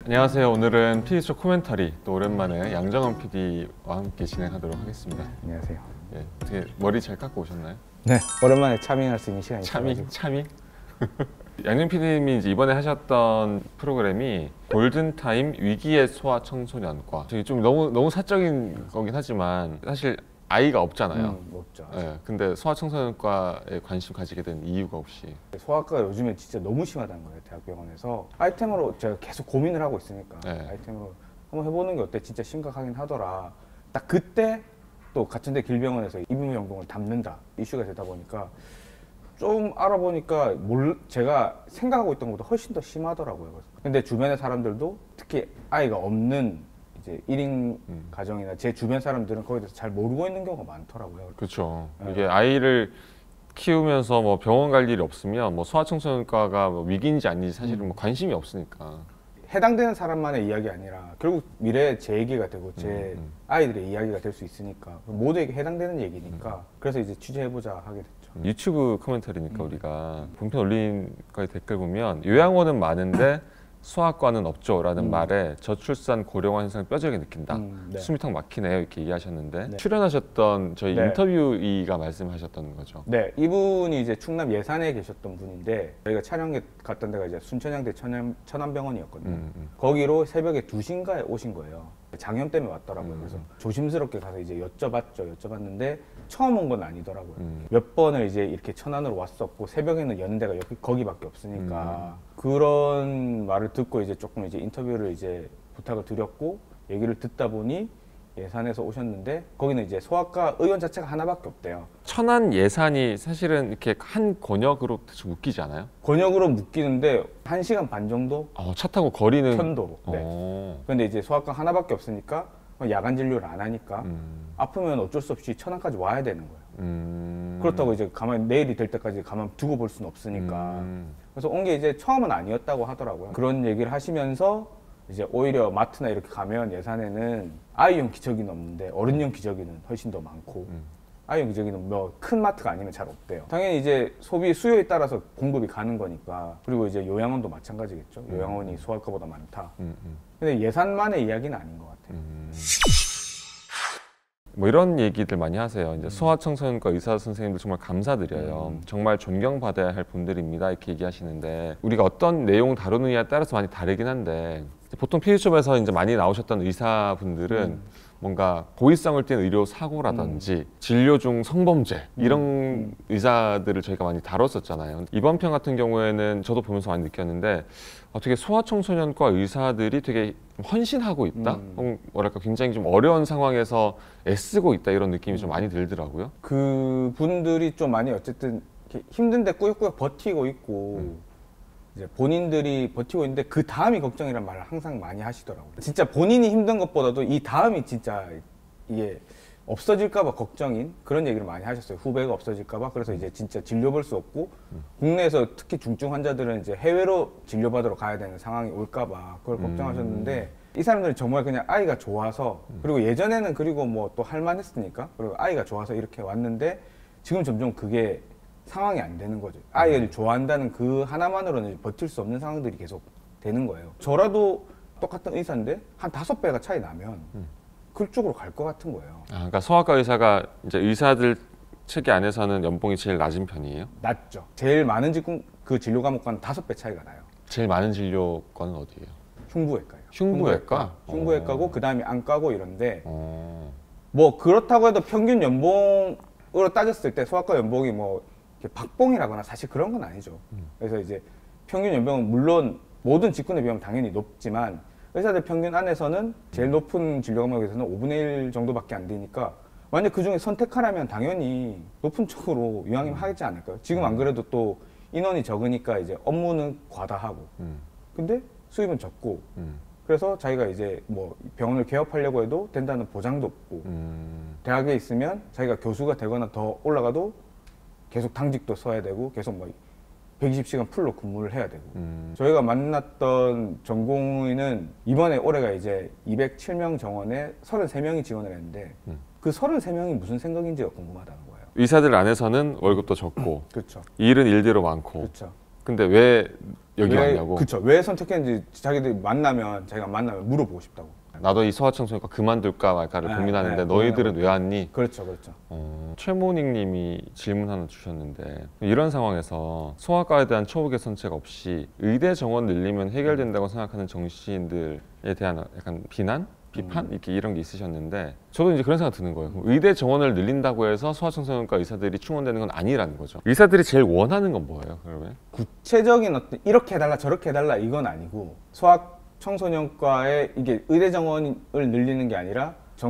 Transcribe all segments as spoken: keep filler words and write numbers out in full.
안녕하세요. 오늘은 피디수첩 코멘터리 또 오랜만에 양정원 피디와 함께 진행하도록 하겠습니다. 안녕하세요. 예, 어떻게 머리 잘 깎고 오셨나요? 네, 오랜만에 차밍할 수 있는 시간이 차밍? 차밍? 양정 피디님이 이제 이번에 하셨던 프로그램이 골든타임 위기의 소아청소년과 저기 좀 너무 너무 사적인 거긴 하지만 사실 아이가 없잖아요. 음, 없죠. 예, 근데 소아청소년과에 관심 가지게 된 이유가 혹시? 소아과가 요즘에 진짜 너무 심하다는 거예요. 대학병원에서 아이템으로 제가 계속 고민을 하고 있으니까 네. 아이템으로 한번 해보는 게 어때? 진짜 심각하긴 하더라. 딱 그때 또 같은 데 길병원에서 입임연공을 담는다 이슈가 되다 보니까 좀 알아보니까 몰, 제가 생각하고 있던 것보다 훨씬 더 심하더라고요. 근데 주변의 사람들도 특히 아이가 없는 이제 일 인 음. 가정이나 제 주변 사람들은 거기에 대해서 잘 모르고 있는 경우가 많더라고요. 그렇죠. 네. 이게 아이를 키우면서 뭐 병원 갈 일이 없으면 뭐 소아청소년과가 뭐 위기인지 아닌지 사실은 뭐 관심이 없으니까. 해당되는 사람만의 이야기 아니라 결국 미래의 제 얘기가 되고 제 음, 음. 아이들의 이야기가 될 수 있으니까 모두에게 해당되는 얘기니까 그래서 이제 취재해보자 하게 됐죠. 유튜브 코멘터리니까 음. 우리가 본편 올린 거에 댓글 보면 요양원은 많은데 소아과는 없죠라는 음. 말에 저출산 고령화 현상을 뼈저리게 느낀다. 음, 네. 숨이 턱 막히네요 이렇게 얘기하셨는데 네. 출연하셨던 저희 네. 인터뷰이가 말씀하셨던 거죠. 네, 이분이 이제 충남 예산에 계셨던 분인데 저희가 촬영에 갔던 데가 이제 순천향대 천안, 천안병원이었거든요. 음, 음. 거기로 새벽에 두 시인가에 오신 거예요. 장염 때문에 왔더라고요. 음. 그래서 조심스럽게 가서 이제 여쭤봤죠. 여쭤봤는데 처음 온 건 아니더라고요. 음. 몇 번을 이제 이렇게 천안으로 왔었고 새벽에는 여는 데가 여기 거기밖에 없으니까 음. 그런 말을 듣고 이제 조금 이제 인터뷰를 이제 부탁을 드렸고 얘기를 듣다 보니 예산에서 오셨는데 거기는 이제 소아과 의원 자체가 하나밖에 없대요. 천안 예산이 사실은 이렇게 한 권역으로 대충 묶이지 않아요? 권역으로 묶이는데 한 시간 반 정도 어, 차 타고 거리는 편도로. 네. 어. 근데 이제 소아과 하나밖에 없으니까 야간 진료를 안 하니까 음. 아프면 어쩔 수 없이 천안까지 와야 되는 거예요. 음. 그렇다고 이제 가만히 내일이 될 때까지 가만 두고 볼 수는 없으니까. 음. 그래서 온 게 이제 처음은 아니었다고 하더라고요. 그런 얘기를 하시면서 이제 오히려 마트나 이렇게 가면 예산에는 아이용 기저귀는 없는데 어른용 기저귀는 훨씬 더 많고 음. 아이용 기저귀는 뭐 큰 마트가 아니면 잘 없대요. 당연히 이제 소비 수요에 따라서 공급이 가는 거니까. 그리고 이제 요양원도 마찬가지겠죠. 요양원이 소아과보다 많다. 음, 음. 근데 예산만의 이야기는 아닌 것 같아요. 음. 뭐 이런 얘기들 많이 하세요. 이제 소아청소년과 의사 선생님들 정말 감사드려요. 음. 정말 존경받아야 할 분들입니다. 이렇게 얘기하시는데 우리가 어떤 내용 다루느냐에 따라서 많이 다르긴 한데 보통 피디수첩에서 이제 많이 나오셨던 의사분들은 음. 뭔가 고의성을 띈 의료 사고라든지 음. 진료 중 성범죄 이런 음. 의사들을 저희가 많이 다뤘었잖아요. 이번 편 같은 경우에는 저도 보면서 많이 느꼈는데 어떻게 소아청소년과 의사들이 되게 헌신하고 있다? 음. 혹은 뭐랄까 굉장히 좀 어려운 상황에서 애쓰고 있다 이런 느낌이 좀 많이 들더라고요. 그 분들이 좀 많이 어쨌든 이렇게 힘든데 꾸역꾸역 버티고 있고 음. 이제 본인들이 버티고 있는데 그 다음이 걱정이란 말을 항상 많이 하시더라고요. 진짜 본인이 힘든 것보다도 이 다음이 진짜 이게 없어질까봐 걱정인 그런 얘기를 많이 하셨어요. 후배가 없어질까봐. 그래서 이제 진짜 진료볼 수 없고 국내에서 특히 중증 환자들은 이제 해외로 진료받으러 가야 되는 상황이 올까봐 그걸 걱정하셨는데 이 사람들은 정말 그냥 아이가 좋아서 그리고 예전에는 그리고 뭐 또 할만했으니까 그리고 아이가 좋아서 이렇게 왔는데 지금 점점 그게 상황이 안 되는 거죠. 아이를 좋아한다는 그 하나만으로는 버틸 수 없는 상황들이 계속 되는 거예요. 저라도 똑같은 의사인데 한 다섯 배가 차이 나면 그쪽으로 갈 것 같은 거예요. 아, 그러니까 소아과 의사가 이제 의사들 체계 안에서는 연봉이 제일 낮은 편이에요? 낮죠. 제일 많은 직군 그 진료 과목과는 다섯 배 차이가 나요. 제일 많은 진료과는 어디예요? 흉부외과요. 흉부외과? 흉부외과고 어. 그 다음에 안과고 이런데 어. 뭐 그렇다고 해도 평균 연봉으로 따졌을 때 소아과 연봉이 뭐 이렇게 박봉이라거나 사실 그런 건 아니죠. 그래서 이제 평균 연봉은 물론 모든 직군에 비하면 당연히 높지만 의사들 평균 안에서는 제일 높은 진료 과목에서는 오분의 일 정도밖에 안 되니까 만약 그 중에 선택하라면 당연히 높은 쪽으로 이왕이면 하겠지 않을까요? 지금 안 그래도 또 인원이 적으니까 이제 업무는 과다하고 음. 근데 수입은 적고 음. 그래서 자기가 이제 뭐 병원을 개업하려고 해도 된다는 보장도 없고 음. 대학에 있으면 자기가 교수가 되거나 더 올라가도 계속 당직도 서야 되고 계속 뭐 백이십 시간 풀로 근무를 해야 되고 음. 저희가 만났던 전공의는 이번에 올해가 이제 이백칠 명 정원에 서른세 명이 지원을 했는데 음. 그 서른세 명이 무슨 생각인지가 궁금하다는 거예요. 의사들 안에서는 월급도 적고 그렇죠. 일은 일대로 많고 그렇죠. 근데 왜 여기 왜, 왔냐고. 그쵸. 왜 선택했는지 자기들이 만나면 자기가 만나면 물어보고 싶다고. 나도 이 소아청소년과 그만둘까 말까를 네, 고민하는데 네, 너희들은 고민하고. 왜 왔니? 그렇죠, 그렇죠. 어, 최모닝님이 질문 하나 주셨는데 이런 상황에서 소아과에 대한 처우 개선책 없이 의대 정원 늘리면 해결된다고 생각하는 정치인들에 대한 약간 비난? 비판? 이렇게 이런 게 있으셨는데 저도 이제 그런 생각 드는 거예요. 그럼 의대 정원을 늘린다고 해서 소아청소년과 의사들이 충원되는 건 아니라는 거죠. 의사들이 제일 원하는 건 뭐예요, 그러면? 구체적인 어떤 이렇게 해달라 저렇게 해달라 이건 아니고 소아 청소년과의 이게 의대 정원을 늘리는 게 아니라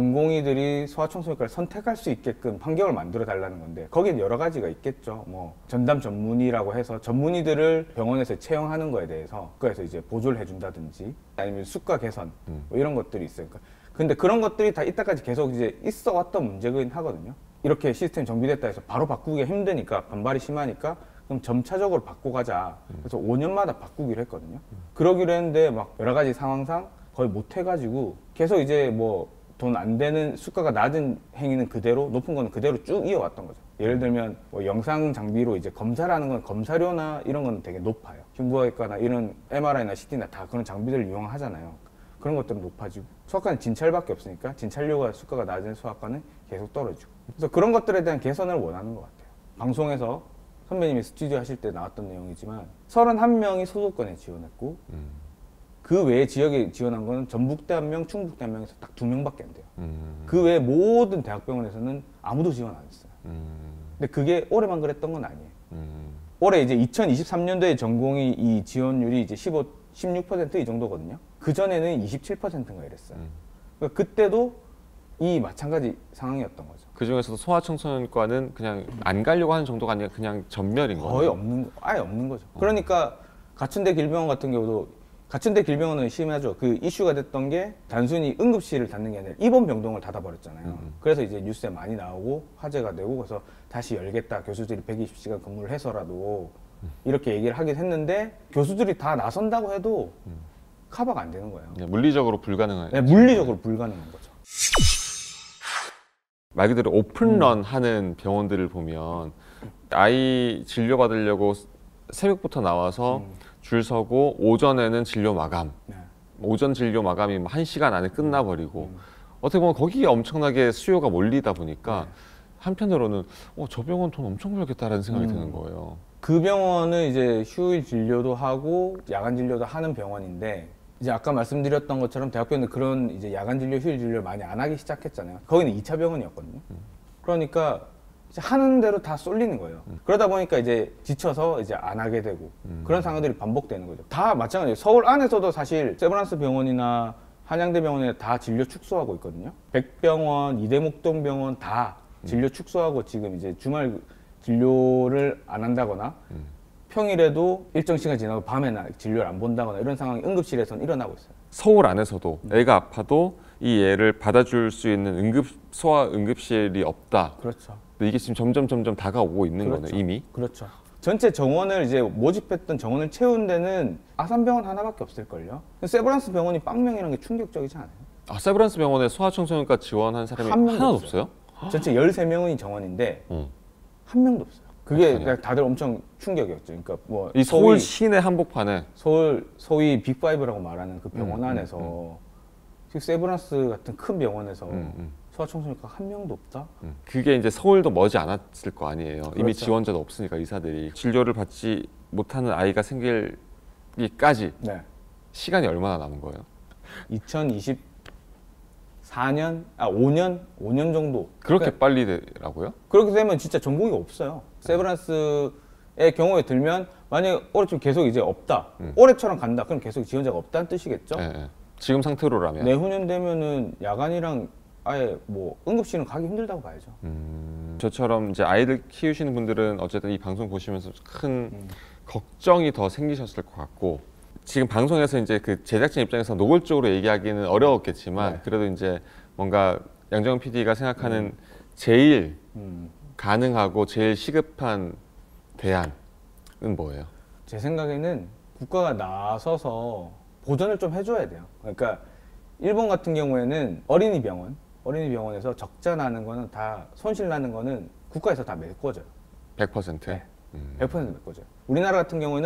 전공의들이 소아청소년과를 선택할 수 있게끔 환경을 만들어 달라는 건데 거기는 여러 가지가 있겠죠. 뭐 전담 전문의라고 해서 전문의들을 병원에서 채용하는 거에 대해서 그래서 이제 보조를 해준다든지 아니면 수가 개선 뭐 이런 것들이 있어요. 근데 그런 것들이 다 이때까지 계속 이제 있어 왔던 문제긴 하거든요. 이렇게 시스템 정비됐다 해서 바로 바꾸기가 힘드니까 반발이 심하니까 그럼 점차적으로 바꿔가자. 그래서 오 년마다 바꾸기로 했거든요. 그러기로 했는데 막 여러 가지 상황상 거의 못 해가지고 계속 이제 뭐 돈 안 되는 수가가 낮은 행위는 그대로 높은 거는 그대로 쭉 이어왔던 거죠. 예를 들면 뭐 영상 장비로 이제 검사를 하는 건 검사료나 이런 건 되게 높아요. 흉부외과나 이런 엠알아이나 씨티나 다 그런 장비들을 이용하잖아요. 그런 것들은 높아지고 소아과는 진찰밖에 없으니까 진찰료가 수가가 낮은 소아과는 계속 떨어지고 그래서 그런 것들에 대한 개선을 원하는 것 같아요. 방송에서 선배님이 스튜디오 하실 때 나왔던 내용이지만 서른한 명이 소속권에 지원했고 음. 그 외에 지역에 지원한 거는 전북대 한 명, 충북대 한 명에서 딱 두 명밖에 안 돼요. 음. 그 외에 모든 대학병원에서는 아무도 지원 안 했어요. 음. 근데 그게 올해만 그랬던 건 아니에요. 음. 올해 이제 이천이십삼 년도에 전공이 이 지원율이 이제 십오, 십육 퍼센트 이 정도거든요. 그 전에는 이십칠 퍼센트인가 이랬어요. 음. 그러니까 그때도 이 마찬가지 상황이었던 거죠. 그 중에서도 소아청소년과는 그냥 안 가려고 하는 정도가 아니라 그냥 전멸인 거예요. 거의 없는 거, 아예 없는 거죠. 그러니까 가춘대 길병원 같은 경우도 가춘대 길병원은 심하죠. 그 이슈가 됐던 게 단순히 응급실을 닫는 게 아니라 입원 병동을 닫아버렸잖아요. 음. 그래서 이제 뉴스에 많이 나오고 화제가 되고 그래서 다시 열겠다. 교수들이 백이십 시간 근무를 해서라도 이렇게 얘기를 하긴 했는데 교수들이 다 나선다고 해도 커버가 안 되는 거예요. 그냥 물리적으로 불가능한. 네, 물리적으로 불가능한 거죠. 말 그대로 오픈런 하는 병원들을 보면 아이 진료 받으려고 새벽부터 나와서 음. 줄 서고 오전에는 진료 마감, 네. 오전 진료 마감이 한 시간 안에 끝나버리고 음. 어떻게 보면 거기에 엄청나게 수요가 몰리다 보니까 네. 한편으로는 어, 저 병원 돈 엄청 벌겠다라는 생각이 음. 드는 거예요. 그 병원은 이제 휴일 진료도 하고 야간 진료도 하는 병원인데 이제 아까 말씀드렸던 것처럼 대학병원은 그런 이제 야간 진료, 휴일 진료를 많이 안 하기 시작했잖아요. 거기는 이 차 병원이었거든요. 그러니까 이제 하는 대로 다 쏠리는 거예요. 그러다 보니까 이제 지쳐서 이제 안 하게 되고 그런 상황들이 반복되는 거죠. 다 마찬가지예요. 서울 안에서도 사실 세브란스 병원이나 한양대 병원에 다 진료 축소하고 있거든요. 백병원, 이대목동병원 다 진료 축소하고 지금 이제 주말 진료를 안 한다거나 평일에도 일정 시간 지나고 밤에나 진료를 안 본다거나 이런 상황이 응급실에서는 일어나고 있어요. 서울 안에서도 애가 아파도 이 애를 받아줄 수 있는 응급 소아 응급실이 없다. 그렇죠. 근데 이게 지금 점점 점점 다가오고 있는 그렇죠. 거네 이미. 그렇죠. 전체 정원을 이제 모집했던 정원을 채운 데는 아산병원 하나밖에 없을걸요. 세브란스 병원이 빵명이라는 게 충격적이지 않아요? 아 세브란스 병원에 소아청소년과 지원한 사람이 한 명도 하나도 없어요. 없어요? 전체 열세 명이 정원인데 어. 한 명도 없어요. 그게 어떡하냐? 다들 엄청 충격이었죠. 그러니까 뭐 이 서울 소위, 시내 한복판에 서울 소위 빅파이브라고 말하는 그 병원 음, 음, 안에서 지금 세브란스 같은 큰 병원에서 음, 음. 소아청소년과 한 명도 없다? 음. 그게 이제 서울도 머지 않았을 거 아니에요. 이미 그렇죠. 지원자도 없으니까 의사들이 진료를 받지 못하는 아이가 생길기까지 네. 시간이 얼마나 남은 거예요? 이천이십사 년, 아 오 년, 오 년 정도. 그렇게 그러니까 빨리 되라고요? 그렇게 되면 진짜 전공이 없어요. 세브란스의 경우에 들면 만약에 올해쯤 계속 이제 없다. 음. 올해처럼 간다. 그럼 계속 지원자가 없다는 뜻이겠죠. 예, 예. 지금 상태로라면. 내후년 되면은 야간이랑 아예 뭐 응급실은 가기 힘들다고 봐야죠. 음, 저처럼 이제 아이들 키우시는 분들은 어쨌든 이 방송 보시면서 큰 음. 걱정이 더 생기셨을 것 같고 지금 방송에서 이제 그 제작진 입장에서 노골적으로 얘기하기는 어려웠겠지만 네. 그래도 이제 뭔가 양정은 피디가 생각하는 제일 음. 가능하고 제일 시급한 대안은 뭐예요? 제 생각에는 국가가 나서서 보전을 좀 해줘야 돼요. 그러니까 일본 같은 경우에는 어린이 병원, 어린이 병원에서 적자 나는 거는 다 손실 나는 거는 국가에서 다 메꿔줘요. 백 퍼센트? 네. 음. 백 퍼센트 메꿔줘요. 우리나라 같은 경우는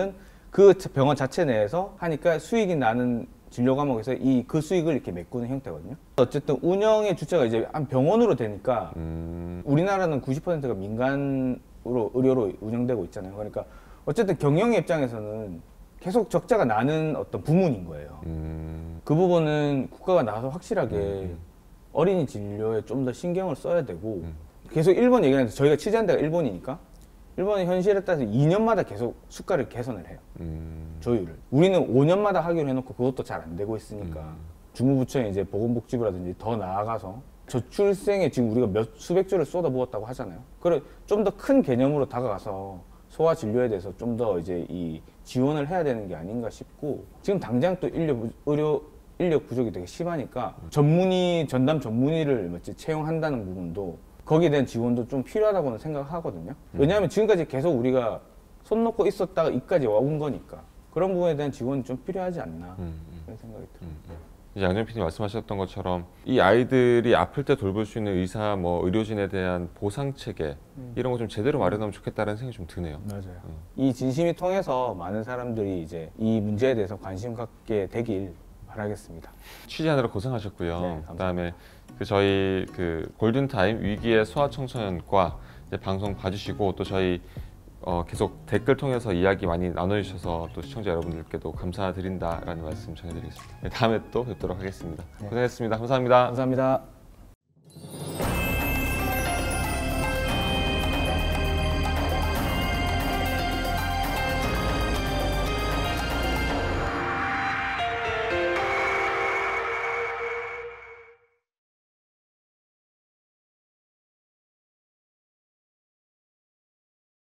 그 병원 자체 내에서 하니까 수익이 나는 진료 과목에서 이 그 수익을 이렇게 메꾸는 형태거든요. 어쨌든 운영의 주체가 이제 한 병원으로 되니까 음, 우리나라는 구십 퍼센트가 민간으로 의료로 운영되고 있잖아요. 그러니까 어쨌든 경영의 입장에서는 계속 적자가 나는 어떤 부문인 거예요. 음, 그 부분은 국가가 나와서 확실하게 음. 어린이 진료에 좀 더 신경을 써야 되고 음. 계속 일본 얘기하는데 저희가 취재한 데가 일본이니까 일본의 현실에 따라서 이 년마다 계속 수가를 개선을 해요. 음, 조율을. 우리는 오 년마다 하기로 해놓고 그것도 잘 안 되고 있으니까 음. 중무부처의 이제 보건복지부라든지 더 나아가서 저출생에 지금 우리가 몇 수백 조를 쏟아부었다고 하잖아요. 그래 좀 더 큰 개념으로 다가가서 소아 진료에 대해서 좀 더 이제 이 지원을 해야 되는 게 아닌가 싶고 지금 당장 또 인력 부- 의료 인력 부족이 되게 심하니까 전문의 전담 전문의를 뭐지 채용한다는 부분도 거기에 대한 지원도 좀 필요하다고는 생각하거든요. 왜냐하면 지금까지 계속 우리가 손 놓고 있었다가 이까지 와온 거니까 그런 부분에 대한 지원이 좀 필요하지 않나 음, 그런 생각이 들어요. 음, 음. 이제 양정 피디 말씀하셨던 것처럼 이 아이들이 아플 때 돌볼 수 있는 의사, 뭐 의료진에 대한 보상 체계 이런 거 좀 제대로 마련하면 좋겠다는 생각이 좀 드네요. 맞아요. 이 진심이 통해서 많은 사람들이 이제 이 문제에 대해서 관심 갖게 되길 바라겠습니다. 취재하느라 고생하셨고요. 네, 감사합니다. 그다음에 그 저희 그 골든타임 위기의 소아청소년과 이제 방송 봐주시고 또 저희 어 계속 댓글 통해서 이야기 많이 나눠주셔서 또 시청자 여러분들께도 감사드린다라는 말씀 전해드리겠습니다. 네, 다음에 또 뵙도록 하겠습니다. 네. 고생했습니다. 감사합니다. 감사합니다.